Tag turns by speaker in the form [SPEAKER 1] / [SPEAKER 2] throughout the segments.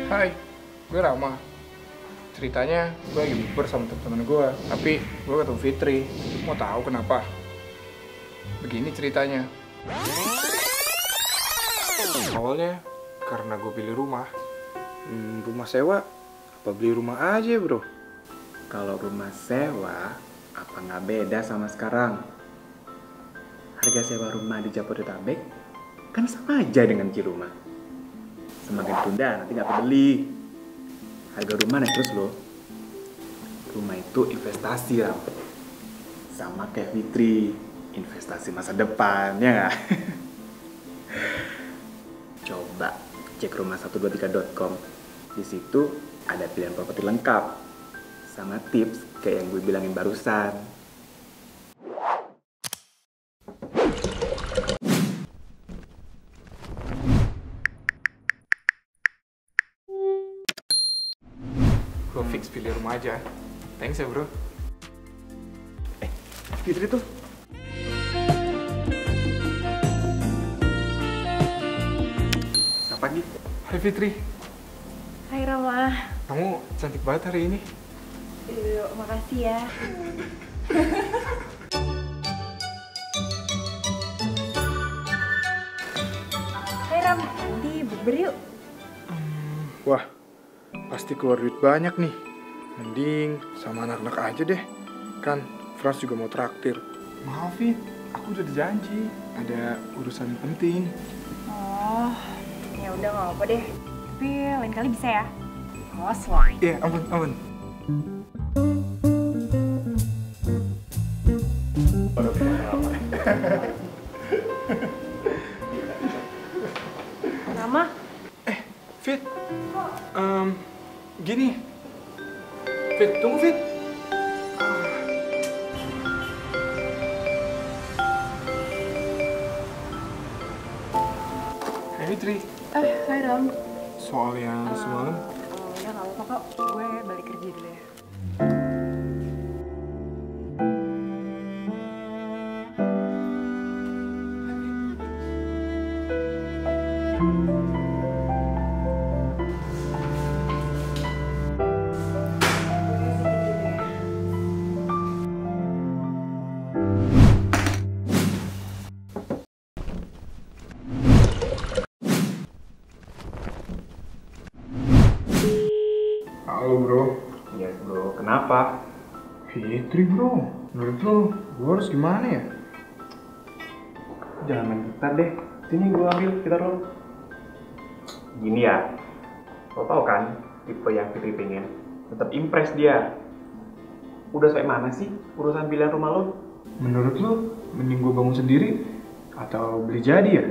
[SPEAKER 1] Hai, gue Rama. Ceritanya gue lagi bukber sama temen-temen gue, tapi gue ketemu Fitri. Mau tahu kenapa? Begini ceritanya. Awalnya karena gue pilih rumah. Rumah sewa apa beli rumah aja bro?
[SPEAKER 2] Kalau rumah sewa, apa nggak beda sama sekarang? Harga sewa rumah di Jabodetabek kan sama aja dengan beli rumah. Semakin tunda nanti nggak kebeli. Harga rumah naik terus loh. Rumah itu investasi lah. Sama kayak Fitri, investasi masa depan, ya nggak? Coba cek rumah123.com. Di situ ada pilihan properti lengkap sama tips kayak yang gue bilangin barusan.
[SPEAKER 1] Gue fix pilih rumah aja. Thanks ya bro.
[SPEAKER 2] Fitri tuh. Selamat pagi.
[SPEAKER 1] Hai Fitri,
[SPEAKER 3] Hai Rama.
[SPEAKER 1] kamu cantik banget hari ini.
[SPEAKER 3] Yuk, makasih ya. Hai Ram, nanti bukber yuk.
[SPEAKER 1] Wah, pasti keluar duit banyak nih. Mending sama anak-anak aja deh. Kan Frans juga mau traktir. Maaf Fit, aku udah janji. Ada urusan penting.
[SPEAKER 3] Oh, ya udah nggak apa deh. Tapi lain kali bisa ya. Awas loh.
[SPEAKER 1] Iya, ampun, ampun.
[SPEAKER 3] Rama,
[SPEAKER 1] Fit, gini. Fit, tunggu Fit. Hai Fitri,
[SPEAKER 3] hai Ram.
[SPEAKER 1] soal yang semalam.
[SPEAKER 3] Ya nggak apa-apa kok. Gue balik kerja dulu ya.
[SPEAKER 1] Halo bro.
[SPEAKER 2] Yes bro, kenapa?
[SPEAKER 1] Fitri bro, menurut lo gue harus gimana ya?
[SPEAKER 2] Jangan main gitar deh. Sini gue ambil gitar lo. Gini ya, lo tau kan tipe yang Fitri pengen. Tetap impress dia. Udah sampai mana sih urusan pilihan rumah lo?
[SPEAKER 1] Menurut lo mending gue bangun sendiri atau beli jadi ya?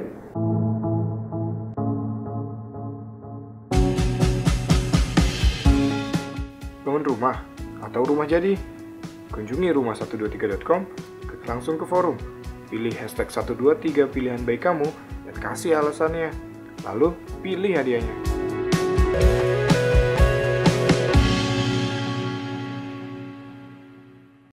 [SPEAKER 1] Bangun rumah atau rumah jadi? Kunjungi rumah123.com, klik langsung ke forum, pilih hashtag 123 pilihan baik kamu, dan kasih alasannya. Lalu pilih hadiahnya.